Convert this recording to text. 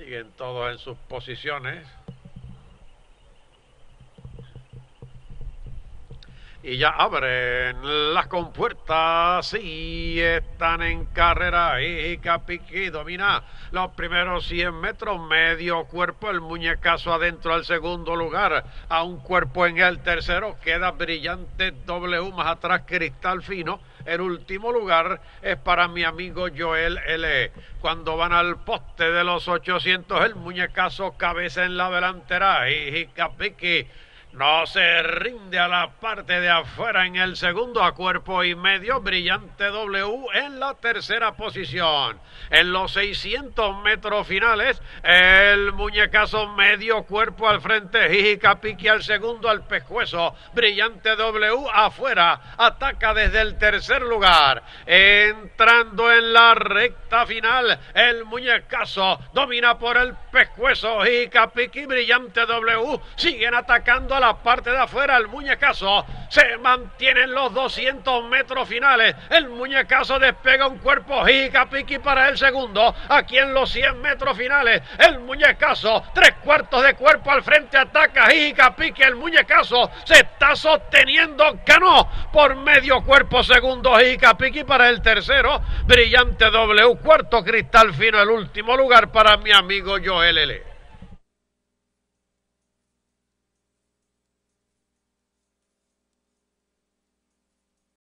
Siguen todos en sus posiciones. Y ya abren las compuertas y están en carrera. Y Capiqui domina los primeros 100 metros, medio cuerpo, el muñecazo adentro al segundo lugar, a un cuerpo en el tercero, queda Brillante W, más atrás Cristal Fino. El último lugar es para mi amigo Joel L. Cuando van al poste de los 800, el muñecazo cabeza en la delantera y Capiqui no se rinde a la parte de afuera en el segundo, a cuerpo y medio, Brillante W en la tercera posición. En los 600 metros finales, el muñecazo medio cuerpo al frente, Jijicapiqui al segundo, al pescuezo, Brillante W afuera, ataca desde el tercer lugar. Entrando en la recta final, el muñecazo domina por el pescuezo, Jijicapiqui, Brillante W siguen atacando a la parte de afuera. El muñecazo se mantiene en los 200 metros finales. El muñecazo despega un cuerpo, Jijicapiqui para el segundo. Aquí en los 100 metros finales, el muñecazo, 3/4 de cuerpo al frente, ataca Jijicapiqui. El muñecazo se está sosteniendo, ganó por medio cuerpo, segundo Jijicapiqui para el tercero, Brillante W, cuarto Cristal Fino, el último lugar para mi amigo Joel L.